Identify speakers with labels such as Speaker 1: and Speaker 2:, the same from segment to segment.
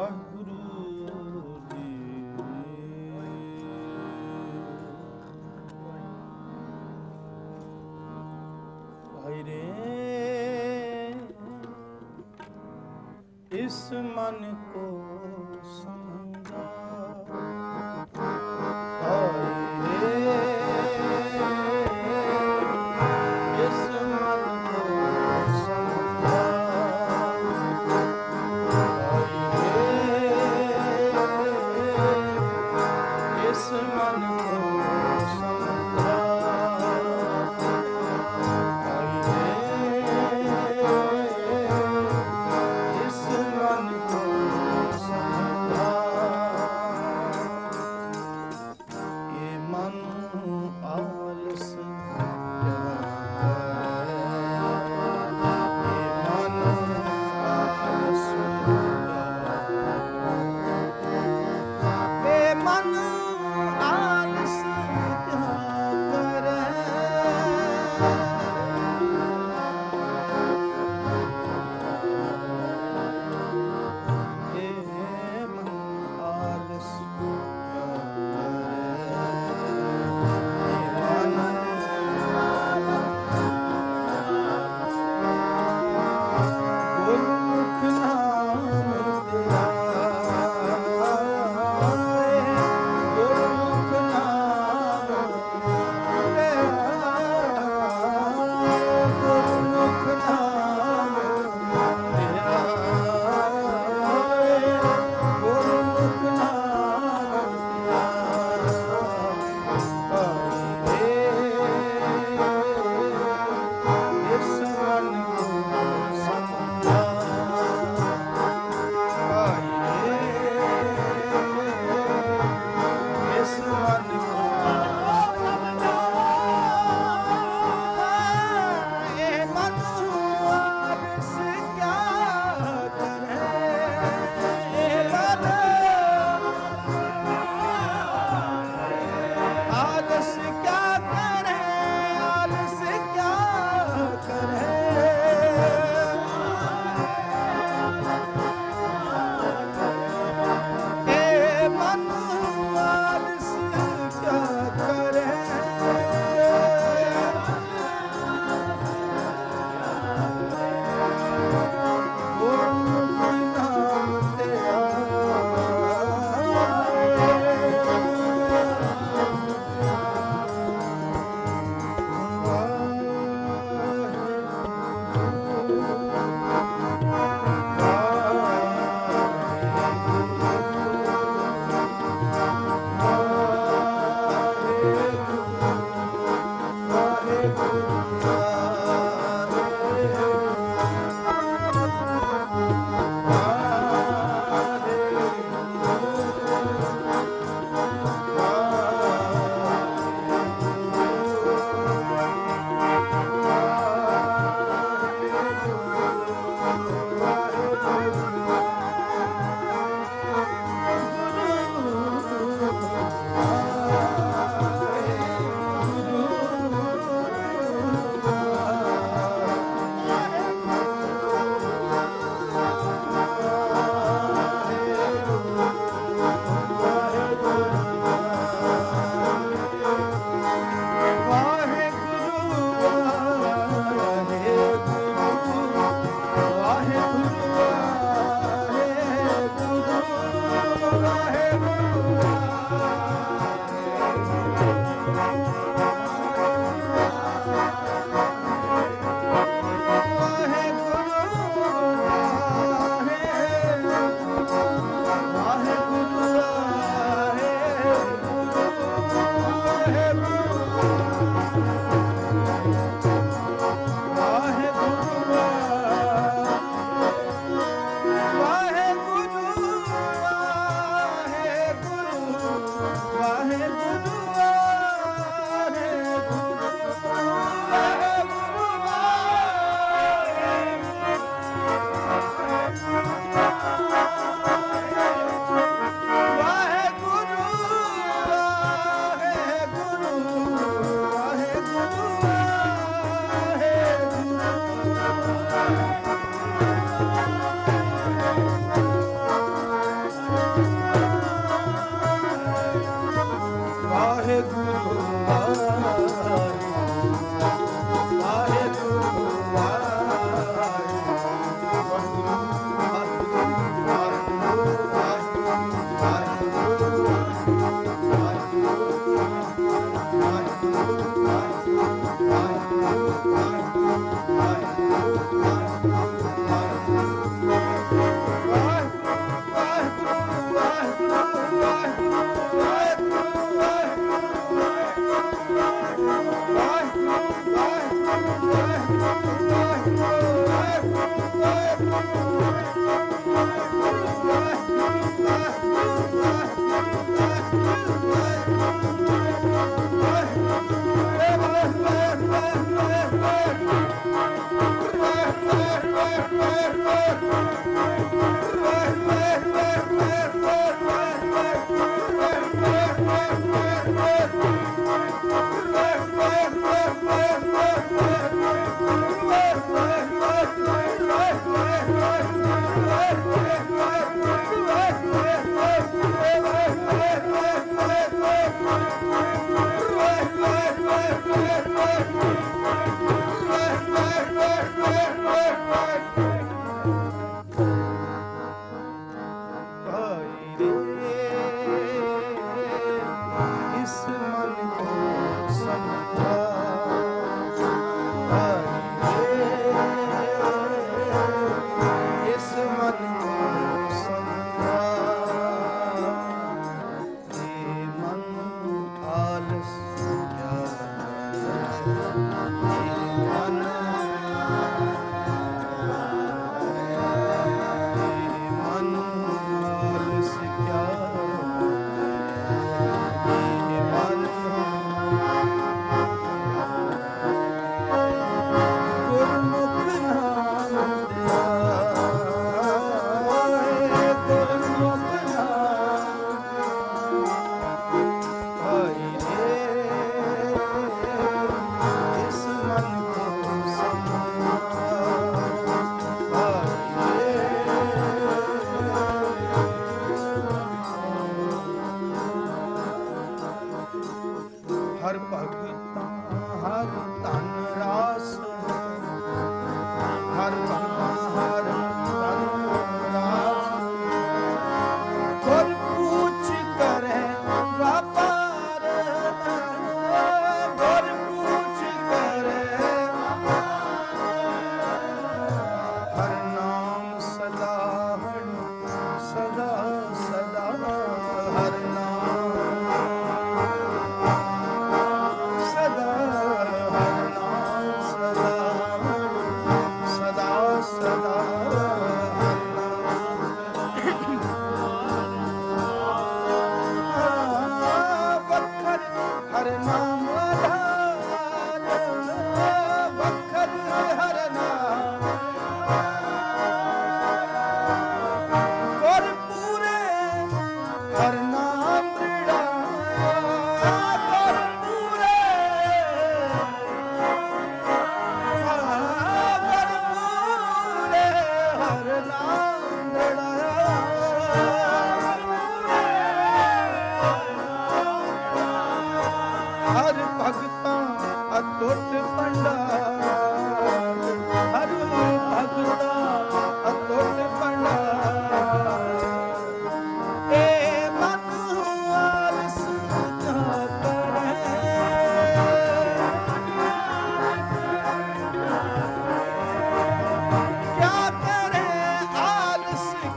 Speaker 1: ਵਾਹਿਗੁਰੂ ਜੀ। ਭਾਈ ਰੇ ਇਸ ਮਨ ਕੋ ਸਮਝਾ, ਭਾਈ ਰੇ ਇਸ ਮਨ ਕੋ ਸਮਝਾ, ਭਾਈ ਰੇ ਇਸ ਮਨ ਕੋ ਸਮਝਾ, ਭਾਈ ਰੇ ਇਸ ਮਨ ਕੋ ਸਮਝਾ।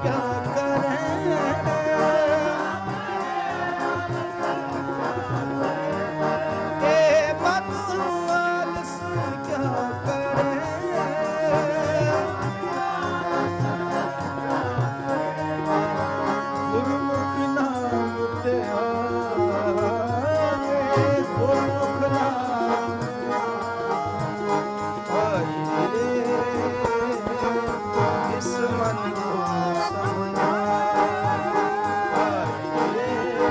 Speaker 1: क्या करें, बदहाल से क्या करें, गुरमुख नाम ते आए, गुरमुख नाम आए रे, इस मन को समझाए रे,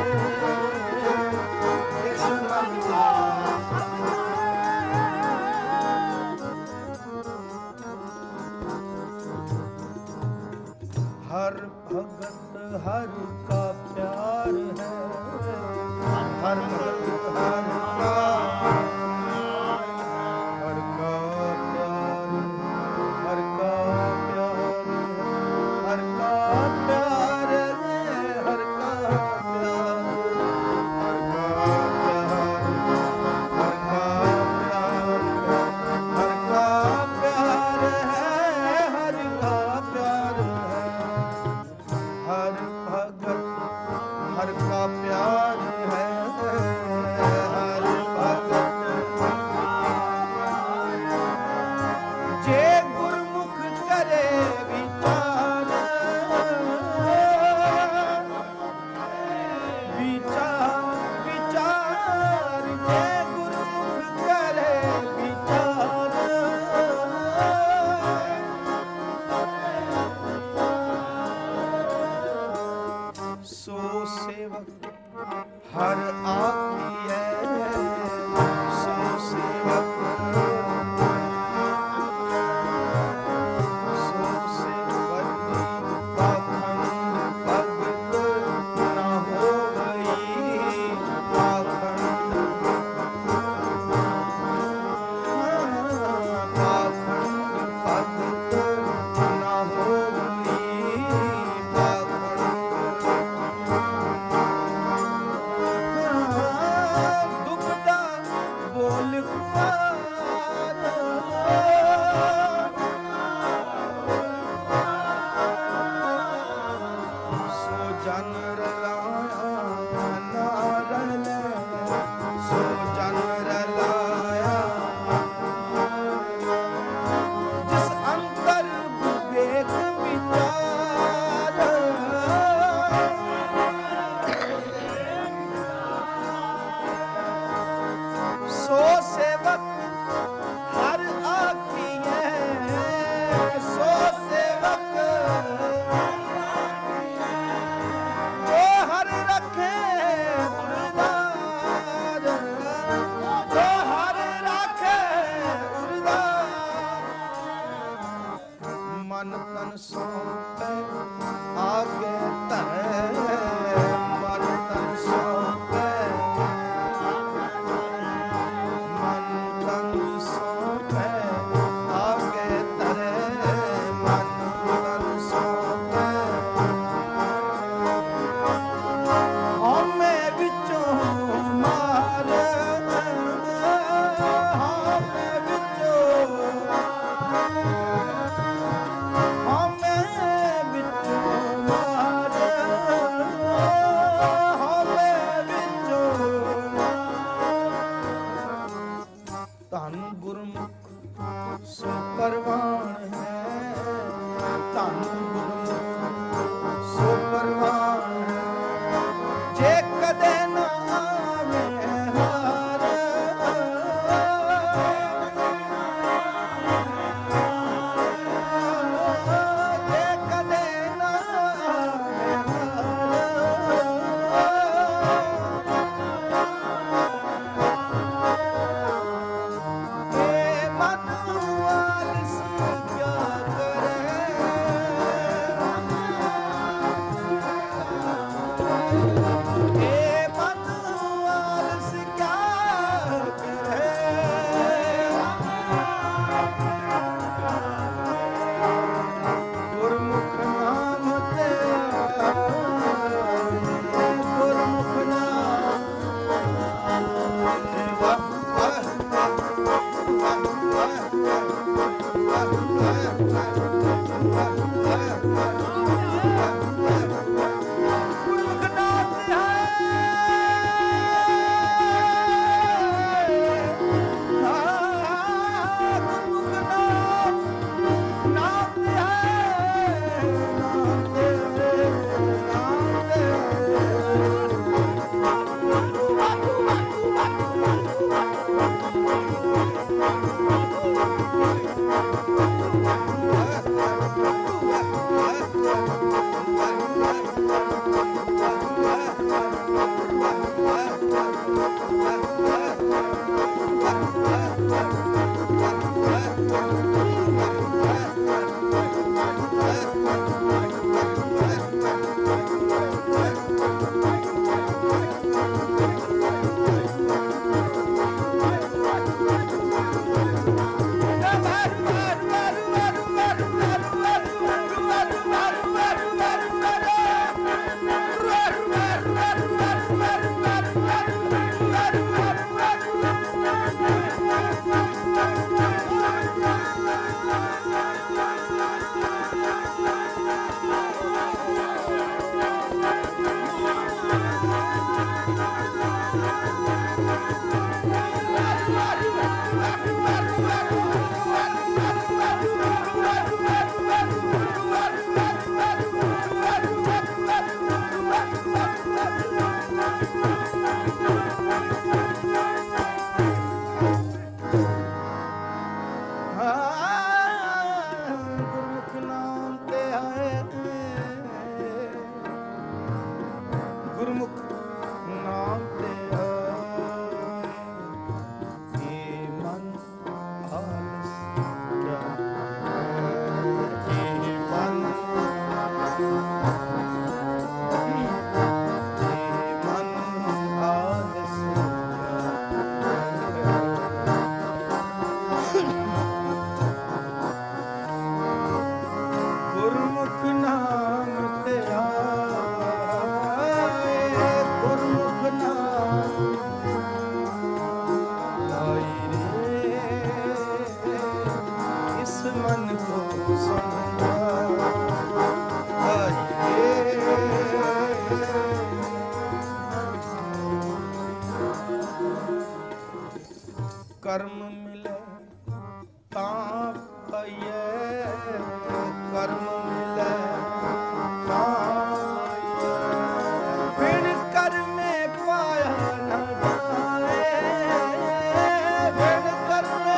Speaker 1: इस मन को हर भगत हर का प्यार है, हर भगत हर का प्यार, हर का प्यार, हर का प्यार है, हर का प्यार, हर का प्यार, हर का प्यार, हर का प्यार है, हर का प्यार है, हर भगत हर का प्यार है, हर भगत जे गुरमुख करे विचार, विचार विचार, जे गुरमुख करे विचार, सो सेवक हर आखिए, सो सेवक, सो सेवक पाखंड भगत न हो गई, पाखंड पाखंड भगत न हो गई, पाखंड दुबदा बोल कुमार, सो जन रलाया ना रले, सो जन रलाया, जिस अंतर विवेक विचार, सो सेवक हर आखिए, सो सेवक, सो ਕਰਮ ਮਿਲੇ ਤਾਂ ਪਾਈਏ, ਕਰਮ ਮਿਲੇ ਤਾਂ ਬਿਨ ਕਰਮੇ ਪਾਇਆ ਨਾ ਜਾਏ, ਬਿਨ ਕਰਮੇ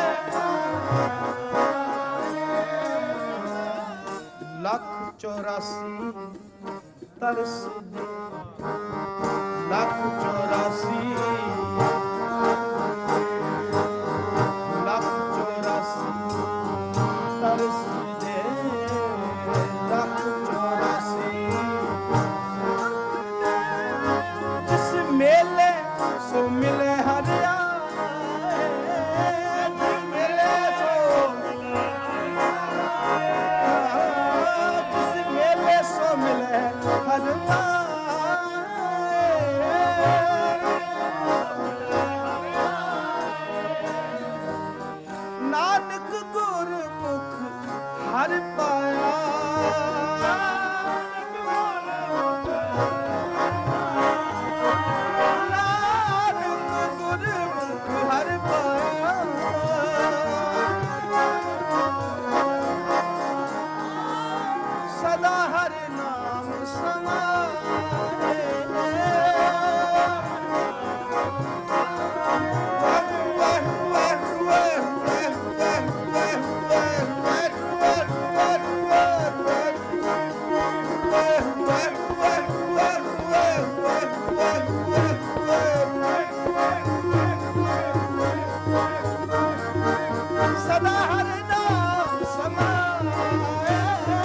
Speaker 1: ਲੱਖ 84 ਤਰਸ ਦੇ, ਲੱਖ 84 ਨਾਨਕ ਗੁਰਮੁਖ ਹਰਿ ਪਾਇਆ, ਨਾਨਕ ਗੁਰਮੁਖ ਹਰਿ ਪਾਇਆ, ਸਦਾ ਹਰਿ ਨਾਮ ਸਮਾਏ, ਸਦਾ ਹਰਿ ਨਾਮ ਸਮਾਏ,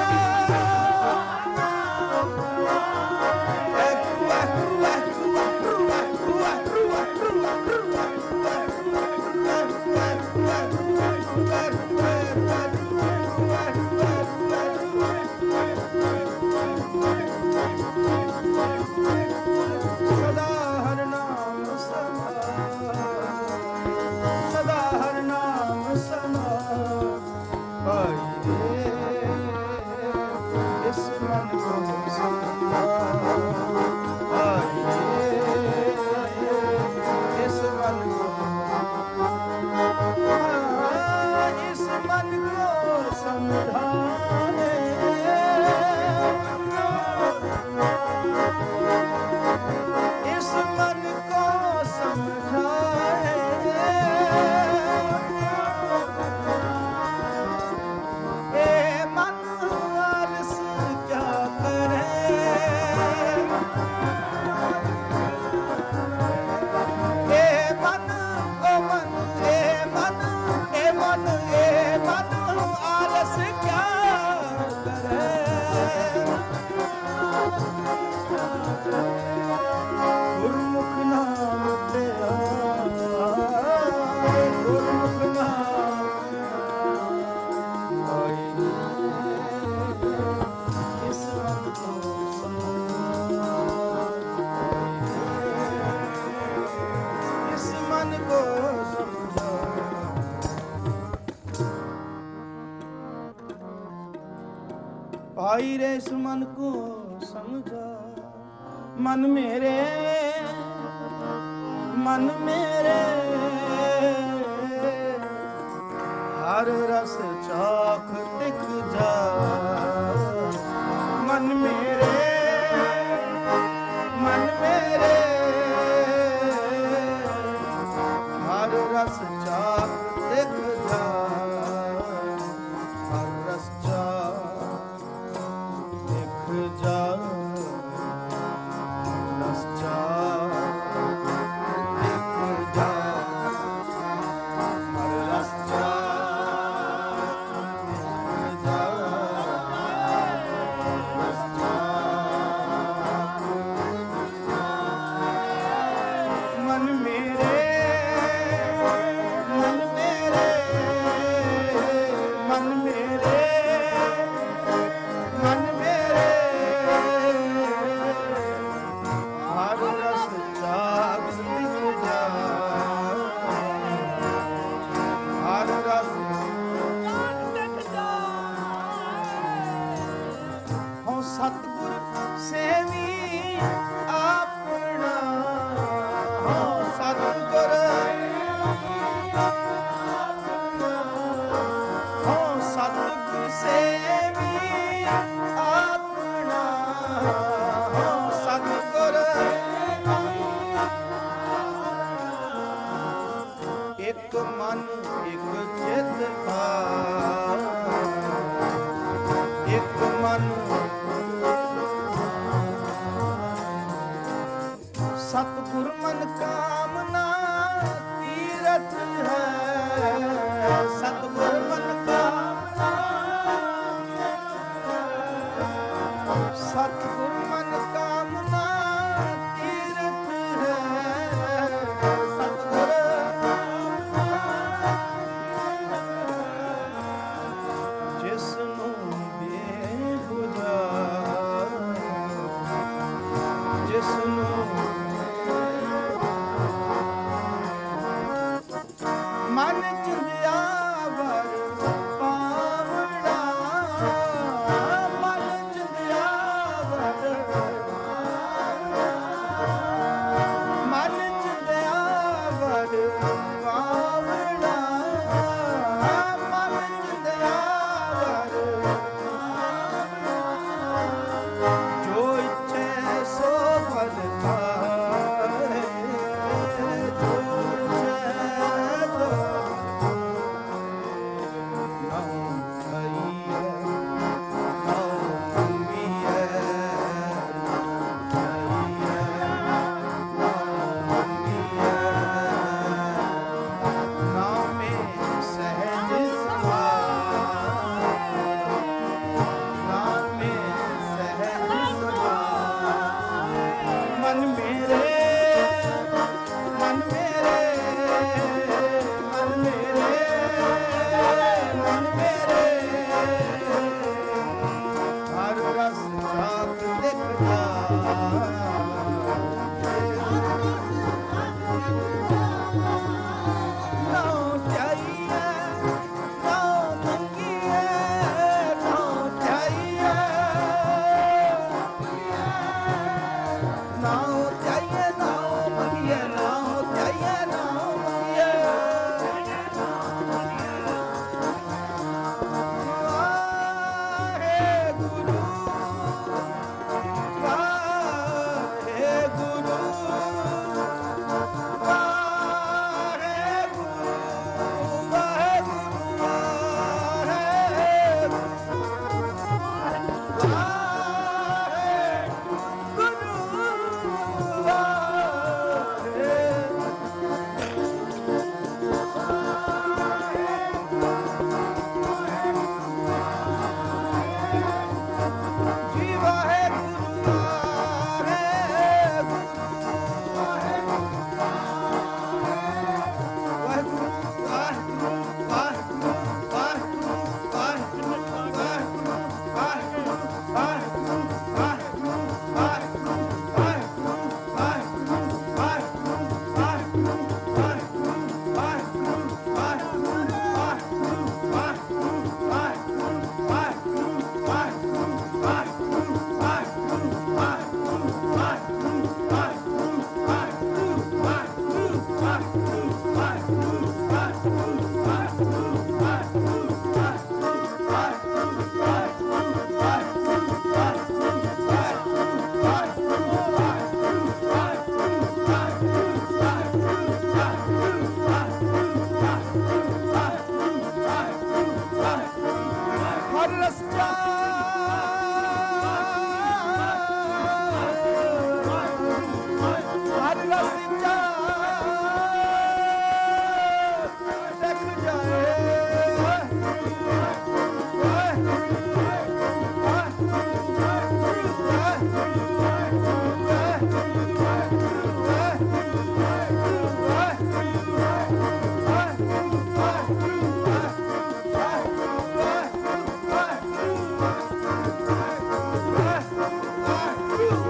Speaker 1: ਸਦਾ ਹਰਿ ਨਾਮ ਸਮਾਏ, ਸਦਾ ਹਰਿ ਨਾਮ ਸਮਾਏ, ਹਾਏ ਰੇ ਇਸ ਮਨ ਕੋ आई रे इस मन को समझा। मन मेरे हर रस चाख तिख जा। मन मेरे हर रस चाख तिख जा। हर रस चाख तिख जा। रस चाख तिख जा। हर रस चाख तिख जा। रस चाख मन मेरे हर रस चाख तिख जा। हर रस हो सतगुर सेवी अपना। हो सतगुर हो सतगुर सेवी अपना। हो सतगुर एक मन एक चित का। एक मन सतगुर मन कामना तीरथ है। सतगुर मन कामना सतगुर मन कामना तीरथ है। सतगुर जिसनु बेबुझा। जिसनु मन चुंदियावर पावड़ा। मन चुंदियावर मन चुंदियावर पावड़ा। मन चुंदियावर जो इच्छे सो फल पाए। जो इच्छे सो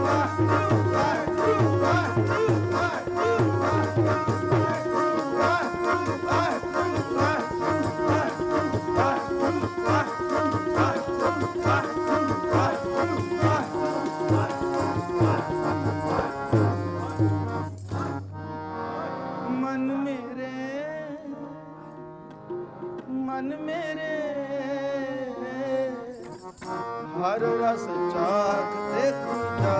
Speaker 1: ਮਨ ਮੇਰੇ ਹਰ ਰਸ ਚਾਖ ਦੇਖ ਜਾ,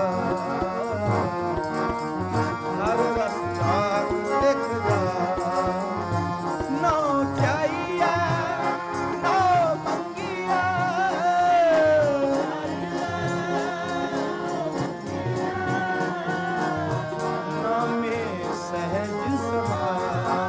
Speaker 1: ਹਰ ਰਸ ਚਾਖ ਦੇਖ ਜਾ। ਨਾ ਚਾਹੀਏ ਨਾ ਮੰਗੀਏ, ਨਾਮੇ ਸਹਿਜ ਸਮਾਏ,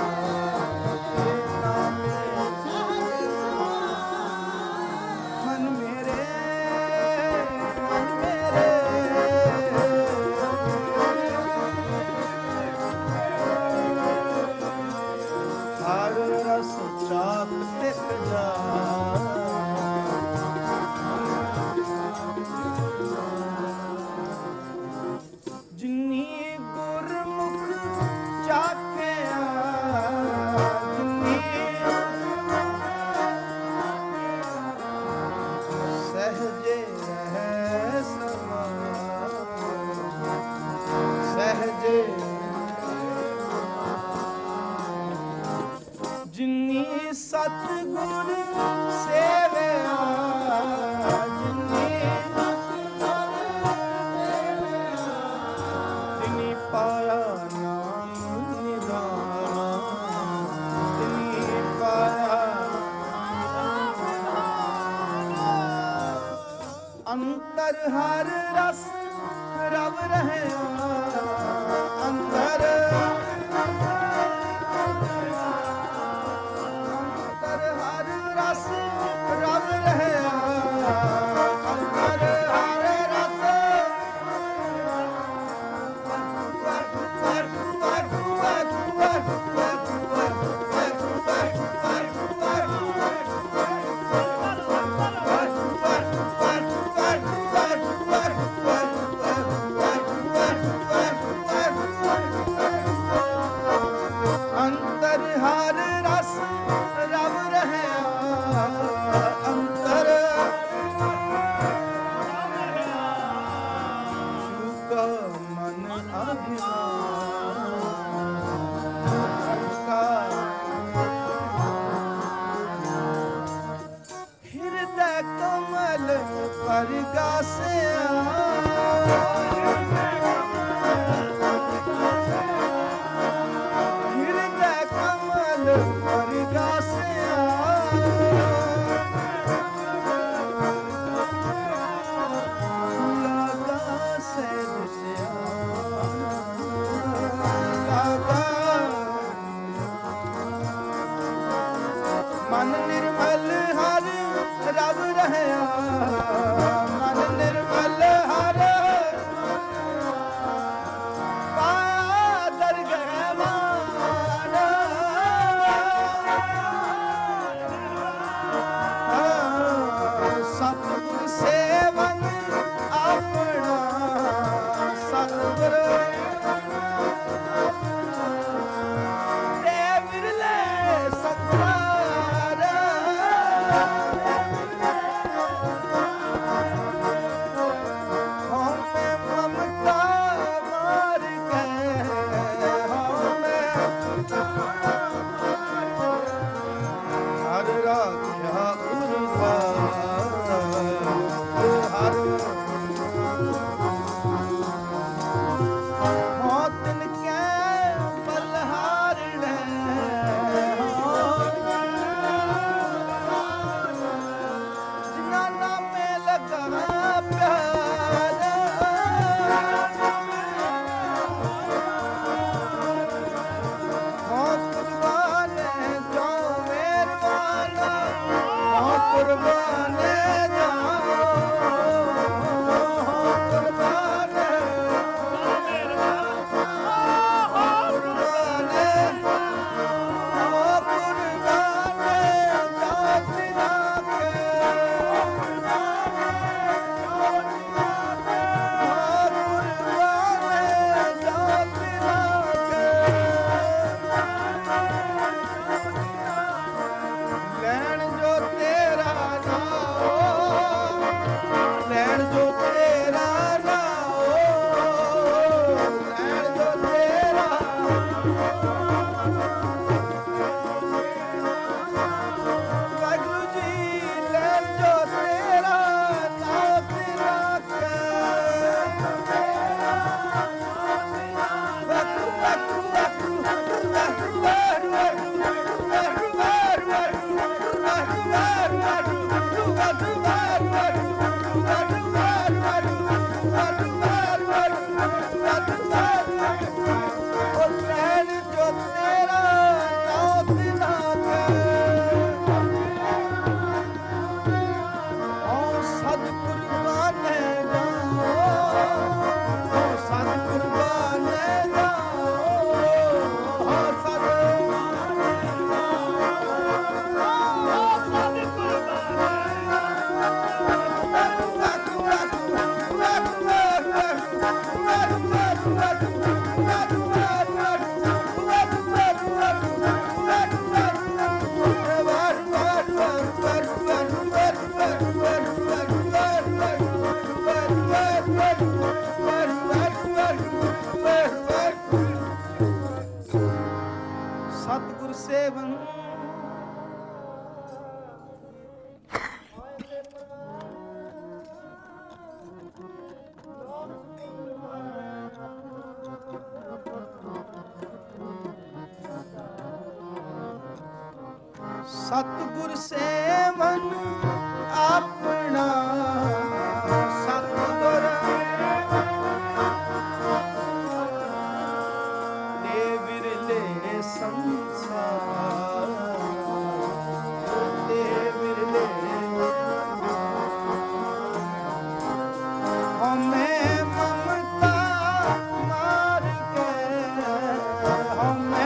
Speaker 1: ਜਿਨੀ ਸਤਿਗੁਰ ਸੇਵਿਆ, ਜਿਨੀ ਤਿਨੀ ਪਾਇਆ ਨਾਮ ਨਿਧਾਨਾ, ਤਿਨੀ ਪਾਇਆ ਅੰਤਰ ਹਰ ਰਸ ਰਵ ਰਹਿਆ, ਅੰਦਰ ਰਬ ਰਹਿਆ, ਅੰਦਰ ਹਰ ਰਸ ਅੰਦਰ ਹਰ ਰਸ ਰਬ ਰਹਿਆ, ਅੰਤਰ ਸ਼ੁਕਾ ਮਨ ਅਭਿਮਾਨ, ਸ਼ੁਕਾ ਹਿਰਦੈ ਕਮਲ ਪਰਗਾਸਿਆ, ਹਿਰਦੈ ਕਮਲ ਪਰਗਾਸਿਆ, ਮਨ ਨਿਰਮਲ ਹਰ ਰਬ ਰਹਿਆ, ਮਨ ਨਿਰਮਲ ਹਰ ਸਤਿਗੁਰ ਸੇਵਨ ਸਤਿਗੁਰ ਸੇਵਨ ਆਪਣਾ ਸਤਿਗੁਰ ਦੇ ਵਿਰਲੇ ਸੰਸਾਰ ਦੇ ਵਿਰਲੇ ਹਮੇ ਮਮਤਾ ਮਾਰ ਕੇ ਹਮੇ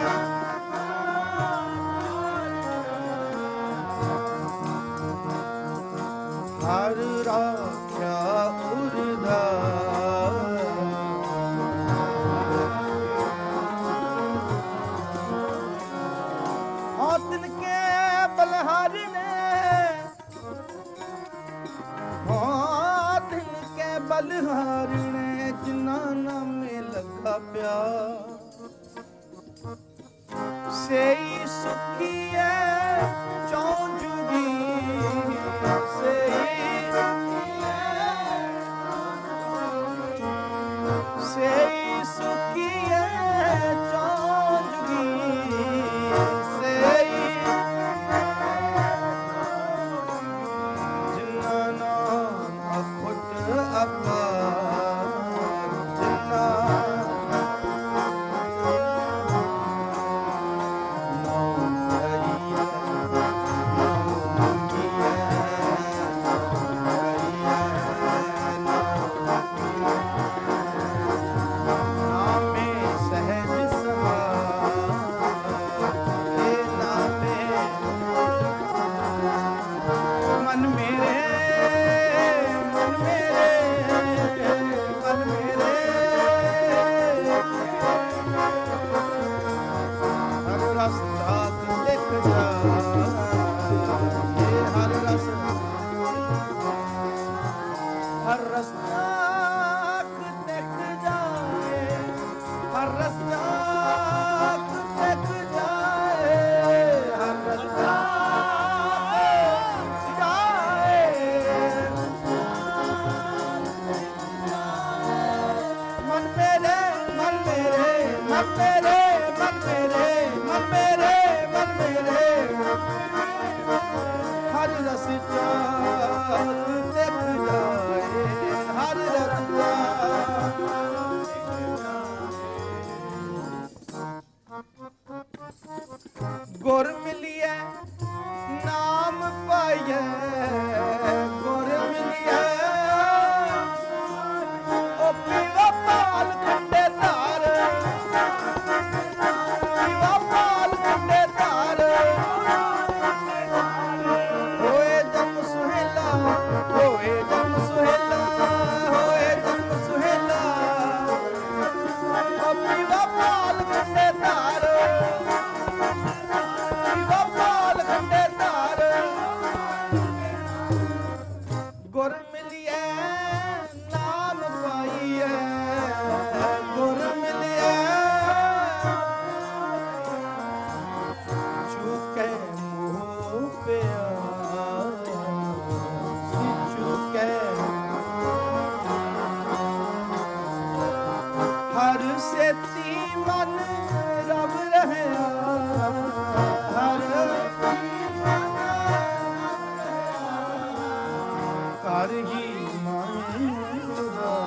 Speaker 1: ਹਰ ਰਾਖਿਆ ਉਰਦਾ ਹਾਂ ਤਿਨ ਕੇ ਬਲਹਾਰੀ ਨੇ ਹਾਂ ਤਿਨ ਕੇ ਬਲਹਾਰੀ ਨੇ ਜਿਨ੍ਹਾਂ ਨਾਮੇ ਲੱਗਾ ਪਿਆ ਸੇਈ ਸੁਖੀ ਹੈ ਚੌਂ ਜੁਗੀ ਸੇਈ ਸੁਖੀ ਹੈ ਚੌਂ ਜੁਗੀ ਸੇਈ ਜਿਨ੍ਹਾਂ ਨਾਮ ਅਖੁੱਟ ਅਪਾਰ ਜਿਨ੍ਹਾਂ ਹਰ ਰਸਤਾ ਦੇਖ ਜਾਏ ਹਰ ਰਸਤਾ ਦੇਖ ਜਾਏ ਹਰ ਰਸਤਾ ਜਾਏ ਮਨ ਮੇਰੇ ਮਨ ਮੇਰੇ ਮਨ ਮੇਰੇ ਮਨ ਮੇਰੇ ਮਨ ਮੇਰੇ ਮਨ ਮੇਰੇ ਹਰ ਰਸਤਾ ਦੇਖ ਜਾਏ ਹਰ ਰਸਤਾ ਗੁਰ ਮਿਲਿਆ ਨਾਮ ਪਾਈਐ ਗੁਰ ਮਿਲਿਆ ਓ ਪੀਵਾ ਪਾਲ ਖੰਡੇ ਧਾਰ ਪੀਵਾ ਪਾਲ ਖੰਡੇ ਧਾਰ ਹੋਏ ਜਮ ਸੁਹੇਲਾ ਹੋਏ ਜਮ ਸੁਹੇਲਾ ਹੋਏ ਜਮ ਸੁਹੇਲਾ ਓ ਪੀਵਾ ਪਾਲ ਖੰਡੇ ਧਾਰ ਪੀਵਾ ਪਾਲ ਖੰਡੇ ਧਾਰ ਗੁਰ ਮਿਲਿਆ ਨਾਮ ਪਾਈਐ ਗੁਰ ਮਿਲਿਆ ਚੁਕੇ ਮੋਹ ਪਿਆਰ ਚੁਕੇ ਹਰ ਸੇਤੀ ਮਨ ਰਬ ਰਹਿਆ ਹਰ ਘਰ ਹੀ ਮਨ ਦਾ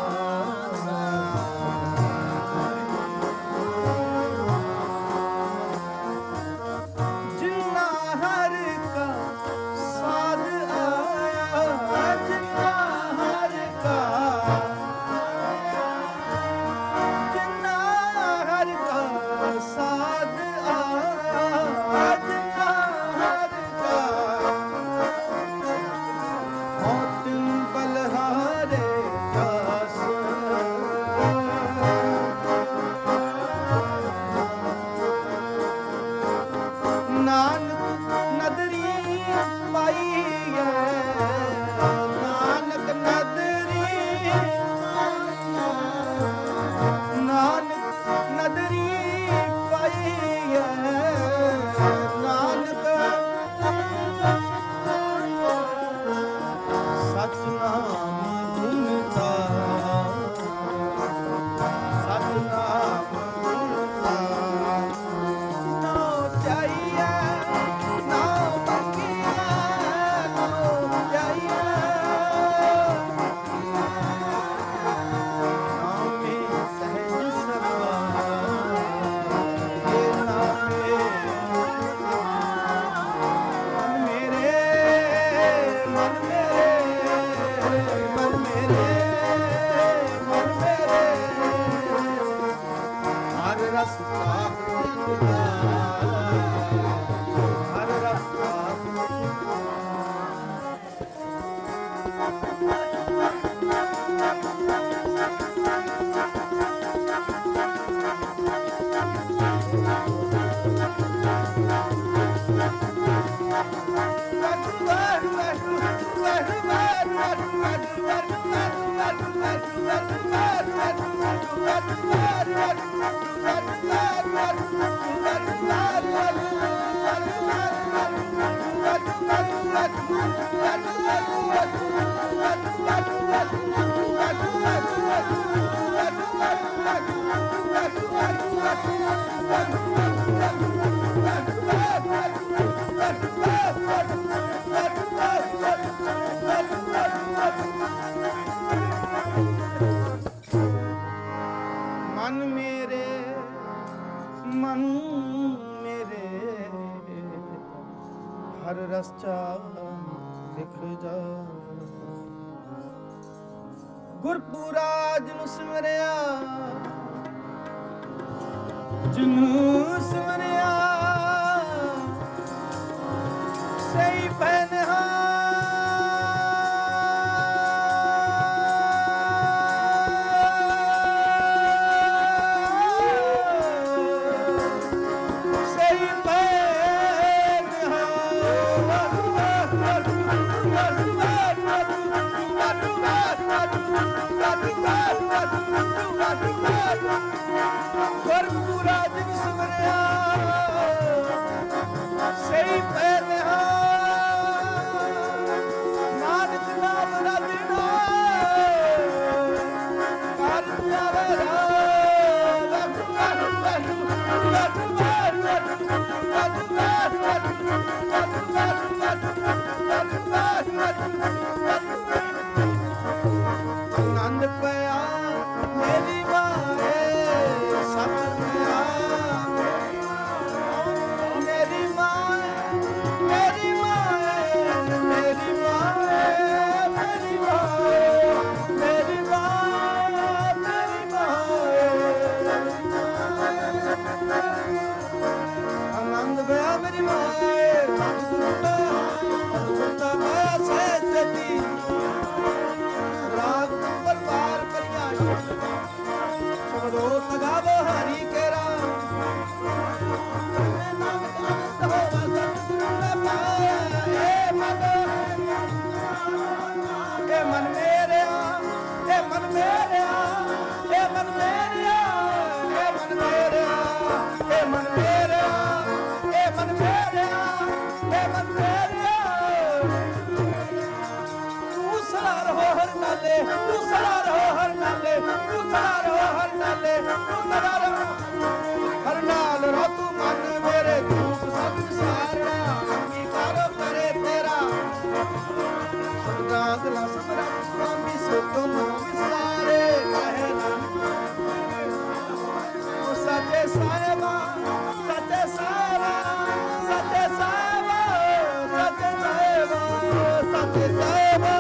Speaker 1: ਹਰ ਰਸ ਚਾਹ ਦਿਖ ਜਾ ਗੁਰਪੂਰਾ ਜਿਨੂੰ ਸਿਮਰਿਆ ਜਿਹਨੂੰ ਸਿਮਰਿਆ ਸਹੀ ਪਹਿਨਹਾ ਗੁਰਪੂਰਾ ਜਿਨ ਸਿਮਰਿਆ ਸਹੀ ਪਹਿਨਹਾ ਨਾਨਕ ਨਾਮ ਰਤਨਾ ਕਰ ਜਾਵੇ ਆਨੰਦ ਪਿਆ ਮੇਰੀ ਮਾਏ ਸਤ ਪਿਆ ਮੇਰੀ ਮਾਏ ਮੇਰੀ ਮਾਏ ਮੇਰੀ ਮਾਏ ਮੇਰੀ ਮਾਏ ਮੇਰੀ ਮਾਏ ਮੇਰੀ ਮਾਏ ਆਨੰਦ ਪਿਆ ਮੇਰੀ ਮਾਏ ਸਤਿਗੁਰਤਾ ਪਾਇਆ ਸਹਿਜ ਜਤੀ ਰਾਗ ਪਰਵਾਰ ਕਰਿਆ ਸ਼ਬਦੋ ਤਗਾਵੋ ਹਰੀ ਕੇਰਾ ਨਾਨਕ ਅਨੰਦ ਹੋਵਾ ਸਤਿਗੁਰੂ ਨੇ ਪਾਇਆ ਏ ਮਨ ਮੇਰਿਆ ਏ ਮਨ ਮੇਰਿਆ ਏ ਮਨ ਮੇਰਿਆ ਏ ਮਨ ਮੇਰਿਆ ਏ ਮਨ ਮੇਰਿਆ ਏ ਮਨ ਮੇਰਿਆ ਏ ਮਨ ਮੇਰਿਆ ਤੂੰ ਸਦਾ ਰਹੋ ਹਰ ਨਾਲੇ ਤੂੰ ਸਦਾ ਰਹੋ ਹਰ ਨਾਲੇ ਤੂੰ ਸਦਾ ਰਹੋ ਹਰ ਨਾਲੇ ਤੂੰ ਸਦਾ ਰਹੋ ਹਰ ਨਾਲ ਰੋ ਤੂੰ ਮਨ ਮੇਰੇ ਧੂਪ ਸਭ ਸਾਰਣਾ ਅੰਗੀਕਾਰ ਕਰੇ ਤੇਰਾ ਸਦਾ ਦਿਲਾ ਸਮਰਾ ਸੁਆਮੀ ਸੋਤੋ ਮਨ ਵਿਸਾਰੇ ਕਹੇ ਨਾਨਕ ਉਹ ਸੱਚੇ ਸਾਹਿਬਾ ਸੱਚੇ ਸਾਹਿਬਾ ਸੱਚੇ ਸਾਹਿਬਾ ਸੱਚੇ ਸਾਹਿਬਾ ਸੱਚੇ ਸਾਹਿਬਾ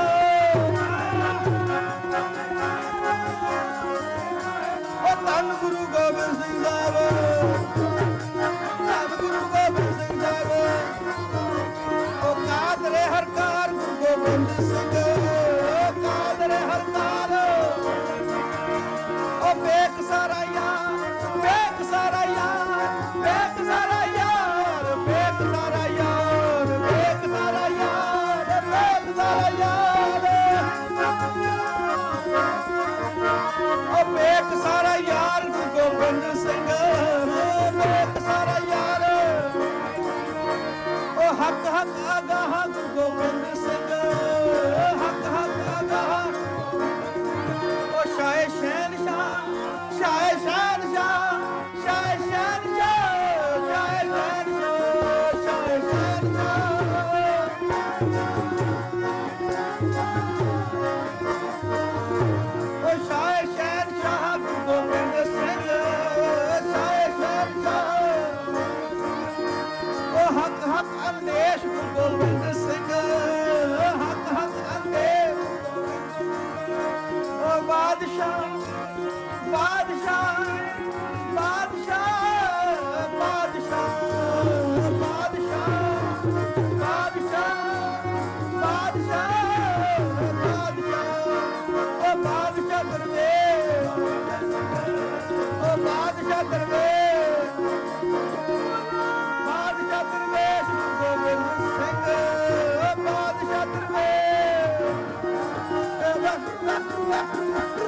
Speaker 1: ਧੰਨ ਗੁਰੂ ਗੋਬਿੰਦ ਸਿੰਘ ਸਾਹਿਬ ਧੰਨ ਗੁਰੂ ਗੋਬਿੰਦ ਸਿੰਘ ਸਾਹਿਬ ਉਹ ਕਾਦਰੇ ਹਰਕਾਰ ਗੁਰੂ ਗੋਬਿੰਦ ਸਿੰਘ ਕਾਦਰੇ ਹਰਕਾਰ ਉਹ ਵੇਖ ਸਾਰਾ ਯਾਰ ਵੇਖ ਸਾਰਾ ਯਾਰ ਵੇਖ ਸਾਰਾ ਯਾਰ ਵੇਖ ਸਾਰਾ ਯਾਰ ਵੇਖ ਸਾਰਾ ਯਾਰ ਵੇਖ ਸਾਰਾ ਯਾਰ ਉਹ ਵੇਖ ਸਾਰਾ ਯਾਰ ਗੁਰੂ ਗੋਬਿੰਦ ਸਿੰਘ ਵੇਖ ਸਾਰਾ ਯਾਰ ਉਹ ਹੱਕ ਹੱਕ ਆਗਾਹ ਗੁਰੂ ਗੋਬਿੰਦ ਸਿੰਘ ਹੱਕ ਹੱਕ ਆਗਾਹ ਉਹ ਸ਼ਾਹ ਸ਼ਹਿਨਸ਼ਾਹ ਸ਼ਾਹ ਸ਼ਹਿਨਸ਼ਾਹ ਸ਼ਾਹ ਸ਼ਹਿਨਸ਼ਾਹ ਸ਼ਾਹ ਸ਼ਹਿਨਸ਼ਾਹ ਸ਼ਾਹ ਸ਼ਹਿਨਸ਼ਾਹ ਉਹ ਸ਼ਾਹ ਸ਼ਹਿਨਸ਼ਾਹ ਗੁਰੂ ਗੋਬਿੰਦ ਸਿੰਘ ਸ਼ਾਹ ਸ਼ਹਿਨਸ਼ਾਹ ਉਹ ਹੱਕ ਹੱਕ ਅੰਦੇਸ਼ ਗੁਰੂ ਗੋਬਿੰਦ ਸਿੰਘ ਹੱਕ ਹੱਕ ਅੰਦੇਸ਼ ਉਹ ਬਾਦਸ਼ਾਹ ਬਾਦਸ਼ਾਹ ਬਾਦਸ਼ਾਹ ਬਾਦਸ਼ਾਹ ਬਾਦਸ਼ਾਹ ਬਾਦਸ਼ਾਹ ਬਾਦਸ਼ਾਹ ਬਾਦਸ਼ਾਹ ਉਹ ਬਾਦਸ਼ਾਹ ਦਰਵੇਸ਼ ਉਹ ਬਾਦਸ਼ਾਹ ਦਰਵੇਸ਼ ਬਾਦਸ਼ਾਹ ਦਰਵੇਸ਼ ਗੋਬਿੰਦ ਸਿੰਘ ਬਾਦਸ਼ਾਹ ਦਰਵੇਸ਼